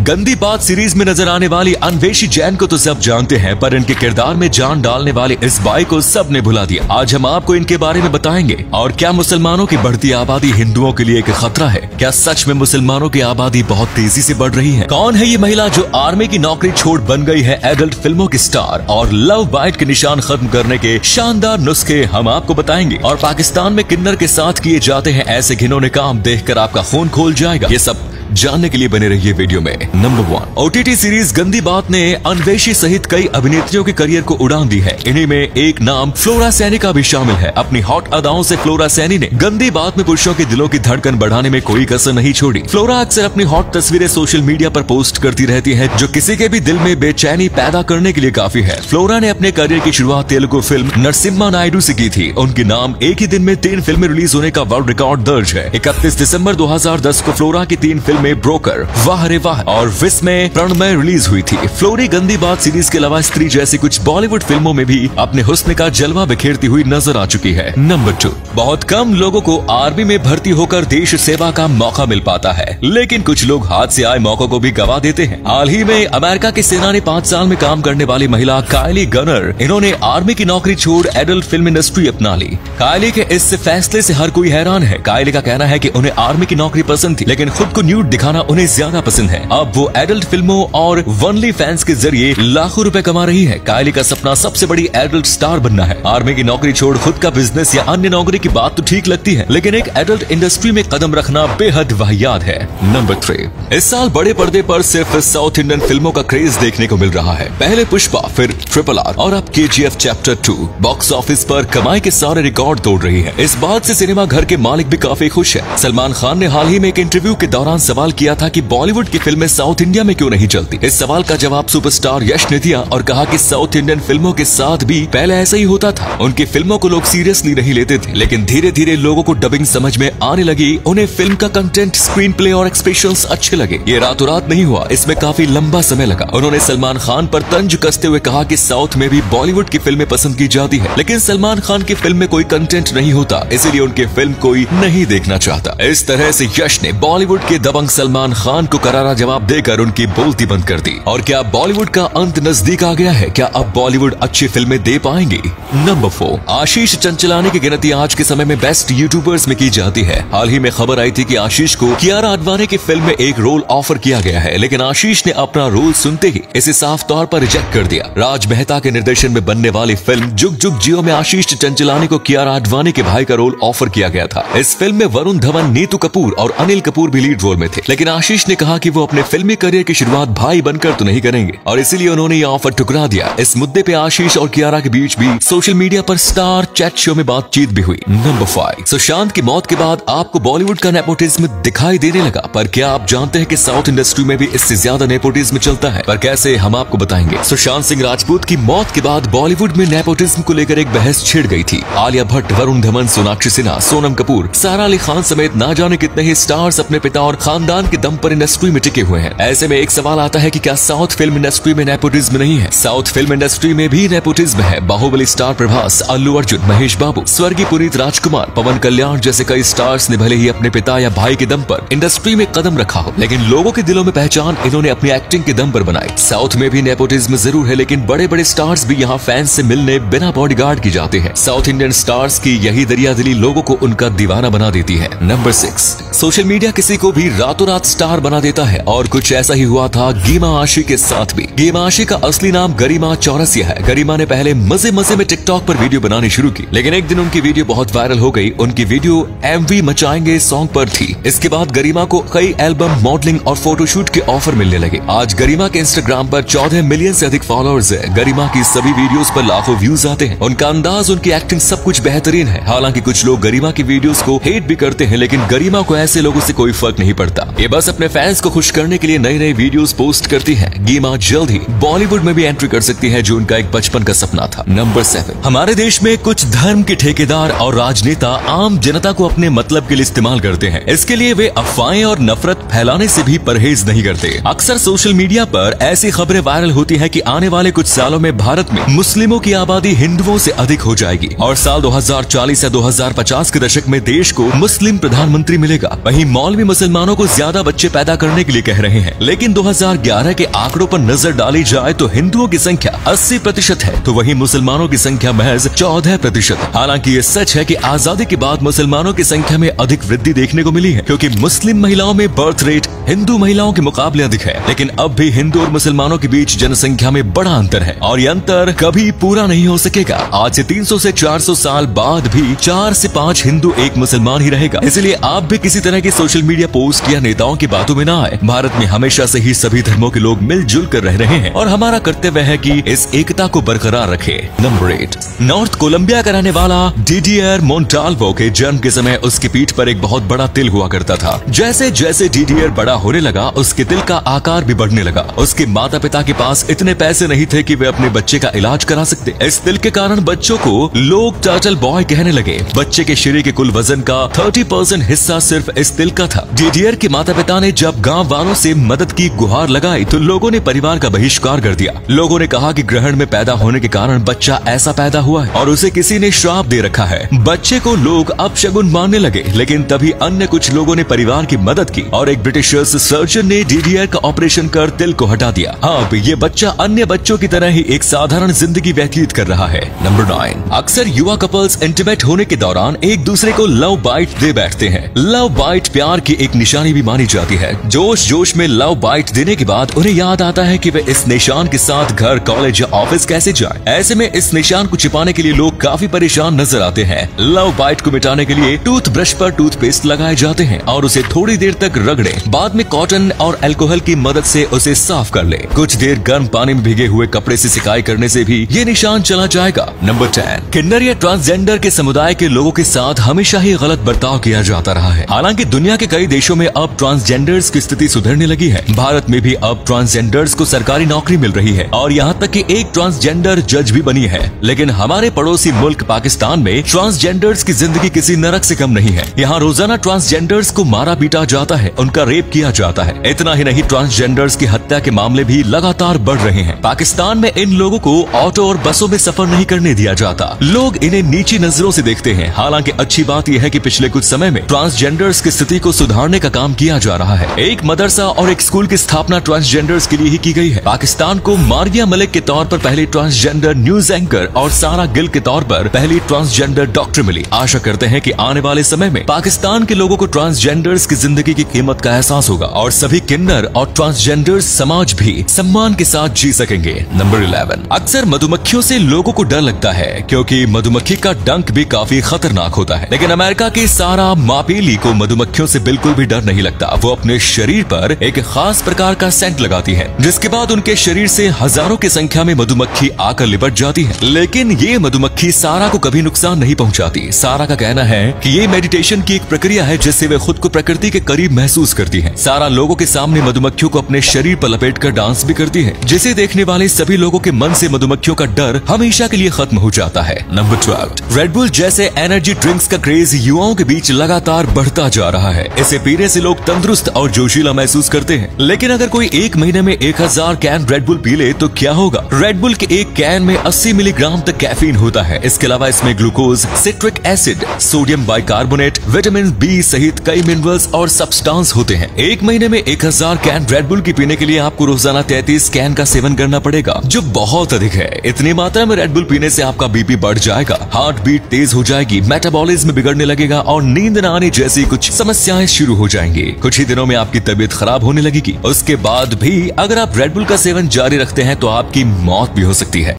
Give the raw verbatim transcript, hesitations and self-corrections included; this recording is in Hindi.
गंदी बात सीरीज में नजर आने वाली अन्वेषी जैन को तो सब जानते हैं, पर इनके किरदार में जान डालने वाली इस बाई को सबने भुला दिया। आज हम आपको इनके बारे में बताएंगे। और क्या मुसलमानों की बढ़ती आबादी हिंदुओं के लिए एक खतरा है? क्या सच में मुसलमानों की आबादी बहुत तेजी से बढ़ रही है? कौन है ये महिला जो आर्मी की नौकरी छोड़ बन गई है एडल्ट फिल्मों की स्टार? और लव बाइट के निशान खत्म करने के शानदार नुस्खे हम आपको बताएंगे। और पाकिस्तान में किन्नर के साथ किए जाते हैं ऐसे घिनौने काम देखकर आपका खून खोल जाएगा। ये सब जानने के लिए बने रहिए वीडियो में। नंबर वन, ओटीटी सीरीज गंदी बात ने अन्वेषी सहित कई अभिनेत्रियों के करियर को उड़ान दी है। इन्हीं में एक नाम फ्लोरा सैनी का भी शामिल है। अपनी हॉट अदाओं से फ्लोरा सैनी ने गंदी बात में पुरुषों के दिलों की धड़कन बढ़ाने में कोई कसर नहीं छोड़ी। फ्लोरा अक्सर अपनी हॉट तस्वीरें सोशल मीडिया पर पोस्ट करती रहती है, जो किसी के भी दिल में बेचैनी पैदा करने के लिए काफी है। फ्लोरा ने अपने करियर की शुरुआत तेलुगु फिल्म नरसिम्हा नायडू से की थी। उनके नाम एक ही दिन में तीन फिल्में रिलीज होने का वर्ल्ड रिकॉर्ड दर्ज है। इकतीस दिसंबर दो हजार दस को फ्लोरा की तीन फिल्में ब्रोकर, वाह रे वाह और विस्मय प्रणमय रिलीज हुई थी। फ्लोरी गंदी बात सीरीज के अलावा स्त्री जैसी कुछ बॉलीवुड फिल्मों में भी अपने हुस्न का जलवा बिखेरती हुई नजर आ चुकी है। नंबर टू, बहुत कम लोगों को आर्मी में भर्ती होकर देश सेवा का मौका मिल पाता है, लेकिन कुछ लोग हाथ से आए मौकों को भी गवा देते हैं। हाल ही में अमेरिका की सेना ने पाँच साल में काम करने वाली महिला कायली गनर, इन्होंने आर्मी की नौकरी छोड़ एडल्ट फिल्म इंडस्ट्री अपना ली। कायली के इस फैसले से हर कोई हैरान है। कायली का कहना है कि उन्हें आर्मी की नौकरी पसंद थी, लेकिन खुद को न्यूड दिखाना उन्हें ज्यादा पसंद है। अब वो एडल्ट फिल्मों और वनली फैंस के जरिए लाखों रुपए कमा रही है। कायली का सपना सबसे बड़ी एडल्ट स्टार बनना है। आर्मी की नौकरी छोड़ खुद का बिजनेस या अन्य नौकरी की बात तो ठीक लगती है, लेकिन एक एडल्ट इंडस्ट्री में कदम रखना बेहद वाहियात है। नंबर थ्री, इस साल बड़े पर्दे पर सिर्फ साउथ इंडियन फिल्मों का क्रेज देखने को मिल रहा है। पहले पुष्पा, फिर ट्रिपल आर और अब K G F chapter two box office पर कमाई के सारे रिकॉर्ड तोड़ रही है। इस बात से सिनेमा घर के मालिक भी काफी खुश है। सलमान खान ने हाल ही में एक इंटरव्यू के दौरान सवाल किया था कि बॉलीवुड की फिल्में साउथ इंडिया में क्यों नहीं चलती। इस सवाल का जवाब सुपरस्टार यश ने दिया और कहा कि साउथ इंडियन फिल्मों के साथ भी पहले ऐसा ही होता था। उनकी फिल्मों को लोग सीरियसली नहीं लेते थे, लेकिन धीरे धीरे लोगों को डबिंग समझ में आने लगी। उन्हें फिल्म का कंटेंट, स्क्रीन प्ले और एक्सप्रेशंस अच्छे लगे। ये रातों रात नहीं हुआ, इसमें काफी लंबा समय लगा। उन्होंने सलमान खान पर तंज कसते हुए कहा कि साउथ में भी बॉलीवुड की फिल्में पसंद की जाती है, लेकिन सलमान खान की फिल्म में कोई कंटेंट नहीं होता, इसीलिए उनकी फिल्म कोई नहीं देखना चाहता। इस तरह से यश ने बॉलीवुड के दबंग सलमान खान को करारा जवाब देकर उनकी बोलती बंद कर दी। और क्या बॉलीवुड का अंत नजदीक आ गया है? क्या अब बॉलीवुड अच्छी फिल्में दे पाएंगी? नंबर फोर, आशीष चंचलानी की गिनती आज के समय में बेस्ट यूट्यूबर्स में की जाती है। हाल ही में खबर आई थी कि आशीष को कियारा आडवाणी की फिल्म में एक रोल ऑफर किया गया है, लेकिन आशीष ने अपना रोल सुनते ही इसे साफ तौर पर रिजेक्ट कर दिया। राज मेहता के निर्देशन में बनने वाली फिल्म जुग जुग जियो में आशीष चंचलानी को कियारा आडवाणी के भाई का रोल ऑफर किया गया था। इस फिल्म में वरुण धवन, नीतू कपूर और अनिल कपूर भी लीड रोल में थे, लेकिन आशीष ने कहा कि वो अपने फिल्मी करियर की शुरुआत भाई बनकर तो नहीं करेंगे, और इसीलिए उन्होंने यह ऑफर ठुकरा दिया। इस मुद्दे पे आशीष और कियारा के बीच भी सोशल मीडिया पर स्टार चैट शो में बातचीत भी हुई। नंबर फाइव, सुशांत की मौत के बाद आपको बॉलीवुड का नेपोटिज्म दिखाई देने लगा, पर क्या आप जानते हैं कि साउथ इंडस्ट्री में भी इससे ज्यादा नेपोटिज्म चलता है? पर कैसे, हम आपको बताएंगे। सुशांत सिंह राजपूत की मौत के बाद बॉलीवुड में नेपोटिज्म को लेकर एक बहस छिड़ गई थी। आलिया भट्ट, वरुण धवन, सोनाक्षी सिन्हा, सोनम कपूर, सारा अली खान समेत ना जाने कितने ही स्टार्स अपने पिता और खानदान के दम पर इंडस्ट्री में टिके हुए हैं। ऐसे में एक सवाल आता है कि क्या साउथ फिल्म इंडस्ट्री में नेपोटिज्म नहीं है? साउथ फिल्म इंडस्ट्री में भी नेपोटिज्म है। बाहुबली स्टार प्रभास, अल्लू अर्जुन, महेश बाबू, स्वर्गीय पुनीत राजकुमार, पवन कल्याण जैसे कई स्टार्स ने भले ही अपने पिता या भाई के दम पर इंडस्ट्री में कदम रखा हो, लेकिन लोगों के दिलों में पहचान इन्होंने अपनी एक्टिंग के दम पर बनाई। साउथ में भी नेपोटिज्म जरूर है, लेकिन बड़े बड़े स्टार्स भी यहाँ फैंस से मिलने बिना बॉडीगार्ड की जाते हैं। साउथ इंडियन स्टार्स की यही दरियादिली लोगों को उनका दीवाना बना देती है। नंबर सिक्स, सोशल मीडिया किसी को भी रातों रात स्टार बना देता है, और कुछ ऐसा ही हुआ था गीमा आशी के साथ भी। गीमा आशी का असली नाम गरिमा चौरसिया है। गरिमा ने पहले मजे मजे में टिकटॉक पर वीडियो बनानी शुरू की, लेकिन एक दिन उनकी वीडियो बहुत वायरल हो गई। उनकी वीडियो एमवी मचाएंगे सॉन्ग पर थी। इसके बाद गरिमा को कई एल्बम, मॉडलिंग और फोटोशूट के ऑफर मिलने लगे। आज गरिमा के इंस्टाग्राम पर चौदह मिलियन से अधिक फॉलोअर्स है। गरिमा की सभी वीडियोस पर लाखों व्यूज आते हैं। उनका अंदाज, उनकी एक्टिंग सब कुछ बेहतरीन है। हालांकि कुछ लोग गरिमा की वीडियोस को हेट भी करते हैं, लेकिन गरिमा को ऐसे लोगों से कोई फर्क नहीं पड़ता। ये बस अपने फैंस को खुश करने के लिए नई नई वीडियोस पोस्ट करती है। गीमा जल्द ही बॉलीवुड में भी एंट्री कर सकती है, जो उनका एक बचपन का सपना था। नंबर सेवन, हमारे देश में कुछ धर्म के ठेकेदार और राजनेता आम जनता को अपने मतलब के लिए इस्तेमाल करते हैं। इसके लिए वे अफवाहें और नफरत फैलाने से भी परहेज नहीं करते। अक्सर सोशल मीडिया पर ऐसी खबरें वायरल होती है कि आने वाले कुछ सालों में भारत में मुस्लिमों की आबादी हिंदुओं से अधिक हो जाएगी और साल दो हजार चालीस या दो हजार पचास के दशक में देश को मुस्लिम प्रधानमंत्री मिलेगा। वहीं मौलवी मुसलमानों को ज्यादा बच्चे पैदा करने के लिए कह रहे रहे हैं। लेकिन दो हज़ार ग्यारह के आंकड़ों पर नजर डाली जाए तो हिंदुओं की संख्या अस्सी प्रतिशत है, तो वहीं मुसलमानों की संख्या महज चौदह प्रतिशत। हालांकि ये सच है कि आजादी के बाद मुसलमानों की संख्या में अधिक वृद्धि देखने को मिली है, क्योंकि मुस्लिम महिलाओं में बर्थ रेट हिंदू महिलाओं के मुकाबले अधिक है। लेकिन अब भी हिंदू और मुसलमानों के बीच जनसंख्या में बड़ा अंतर है और ये अंतर कभी पूरा नहीं हो सकेगा। आज से तीन सौ से चार सौ साल बाद भी चार से पाँच हिंदू एक मुसलमान ही रहेगा। इसलिए आप भी किसी तरह की सोशल मीडिया पोस्ट या नेताओं की बातों में ना आए। भारत में हमेशा से ही सभी धर्मों के लोग मिलजुल कर रह रहे हैं और हमारा कर्तव्य है कि इस एकता को बरकरार रखे। नंबर एट, नॉर्थ कोलंबिया का रहने वाला डिडियर मोंटाल्वो के जन्म के समय उसकी पीठ पर एक बहुत बड़ा तिल हुआ करता था। जैसे जैसे डिडियर बड़ा होने लगा उसके तिल का आकार भी बढ़ने लगा। उसके माता पिता के पास इतने पैसे नहीं थे कि वे अपने बच्चे का इलाज करा सकते। इस तिल के कारण बच्चों को लोग टर्टल बॉय कहने लगे। बच्चे के शरीर के कुल वजन का तीस परसेंट हिस्सा सिर्फ इस तिल का था। डिडियर के माता पिता ने जब गांव वालों से मदद की गुहार लगाई तो लोगों ने परिवार का बहिष्कार कर दिया। लोगों ने कहा कि ग्रहण में पैदा होने के कारण बच्चा ऐसा पैदा हुआ है और उसे किसी ने श्राप दे रखा है। बच्चे को लोग अपशगुन मानने लगे। लेकिन तभी अन्य कुछ लोगों ने परिवार की मदद की और एक ब्रिटिश सर्जन ने डिडियर का ऑपरेशन कर तिल को हटा दिया। अब ये बच्चा अन्य बच्चों की तरह ही एक साधारण जिंदगी व्यतीत कर रहा है। नंबर नाइन, अक्सर युवा कपल्स इंटीमेट होने के दौरान एक दूसरे को लव बाइट दे बैठते हैं। लव बाइट प्यार की एक निशानी भी मानी जाती है। जोश जोश में लव बाइट देने के बाद उन्हें याद आता है कि वे इस निशान के साथ घर, कॉलेज या ऑफिस कैसे जाएं। ऐसे में इस निशान को छिपाने के लिए लोग काफी परेशान नजर आते हैं। लव बाइट को मिटाने के लिए टूथब्रश पर टूथपेस्ट लगाए जाते हैं और उसे थोड़ी देर तक रगड़े। बाद में कॉटन और अल्कोहल की मदद से उसे साफ कर ले। कुछ देर गर्म पानी में भीगे हुए कपड़े से सिकाई करने से भी ये निशान चला जाएगा। नंबर टेन, किन्नर या ट्रांसजेंडर के समुदाय के लोगों के साथ हमेशा ही गलत बर्ताव किया जाता रहा है। हालांकि दुनिया के कई देशों में अब ट्रांसजेंडर्स की स्थिति सुधरने लगी है। भारत में भी अब ट्रांसजेंडर्स को सरकारी नौकरी मिल रही है और यहाँ तक कि एक ट्रांसजेंडर जज भी बनी है। लेकिन हमारे पड़ोसी मुल्क पाकिस्तान में ट्रांसजेंडर्स की जिंदगी किसी नरक से कम नहीं है। यहाँ रोजाना ट्रांसजेंडर्स को मारा पीटा जाता है, उनका रेप किया जाता है। इतना ही नहीं, ट्रांसजेंडर्स की हत्या के मामले भी लगातार बढ़ रहे हैं। पाकिस्तान में इन लोगों को ऑटो और बसों में सफर नहीं करने दिया जाता। लोग इन्हें नीची नजरों से देखते हैं। हालांकि अच्छी बात यह है कि पिछले कुछ समय में ट्रांसजेंडर्स की स्थिति को सुधारने का काम किया जा रहा है। एक मदरसा और एक स्कूल की स्थापना ट्रांसजेंडर्स के लिए ही की गई है। पाकिस्तान को मारिया मलिक के तौर पर पहली ट्रांसजेंडर न्यूज एंकर और सारा गिल के तौर पर पहली ट्रांसजेंडर डॉक्टर मिली। आशा करते हैं कि आने वाले समय में पाकिस्तान के लोगों को ट्रांसजेंडर्स की जिंदगी की कीमत का एहसास होगा और सभी किन्नर और ट्रांसजेंडर्स समाज भी सम्मान के साथ जी सकेंगे। नंबर इलेवन, अक्सर मधुमक्खियों से लोगों को डर लगता है क्योंकि मधुमक्खी का डंक भी काफी खतरनाक होता है। लेकिन अमेरिका की सारा मापेली को मधुमक्खियों से बिल्कुल भी डर नहीं लगता। वो अपने शरीर पर एक खास प्रकार का सेंट लगाती है, जिसके बाद उनके शरीर से हजारों की संख्या में मधुमक्खी आकर लिपट जाती है। लेकिन ये मधुमक्खी सारा को कभी नुकसान नहीं पहुंचाती। सारा का कहना है कि ये मेडिटेशन की एक प्रक्रिया है जिससे वे खुद को प्रकृति के करीब महसूस करती है। सारा लोगों के सामने मधुमक्खियों को अपने शरीर पर लपेटकर डांस भी करती है, जिसे देखने वाले सभी लोगों के मन से मधुमक्खियों का डर हमेशा के लिए खत्म हो जाता है। नंबर ट्वेल्व, रेड बुल जैसे एनर्जी ड्रिंक्स का क्रेज युवाओं के बीच लगातार बढ़ता जा रहा है। इसे पीने से लोग तंदुरुस्त और जोशीला महसूस करते हैं। लेकिन अगर कोई एक महीने में एक हजार कैन रेड बुल पी ले तो क्या होगा? रेड बुल के एक कैन में अस्सी मिलीग्राम तक कैफीन होता है। इसके अलावा इसमें glucose, citric acid, sodium bicarbonate, vitamin B सहित कई मिनरल्स और सब्सटेंस होते हैं। एक महीने में एक हजार कैन रेड बुल की पीने के लिए आपको रोजाना तैंतीस कैन का सेवन करना पड़ेगा, जो बहुत अधिक है। इतनी मात्रा में रेड बुल पीने से आपका बीपी बढ़ जाएगा, हार्ट बीट तेज हो जाएगी, मेटाबॉलिज्म बिगड़ने लगेगा और नींद न आने जैसी कुछ समस्याएं शुरू हो जाएंगी। कुछ ही दिनों में आपकी तबीयत खराब होने लगेगी। उसके बाद भी अगर आप रेड बुल का सेवन जारी रखते हैं तो आपकी मौत भी हो सकती है।